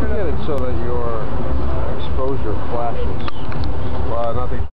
get it so that your exposure flashes. Well, nothing.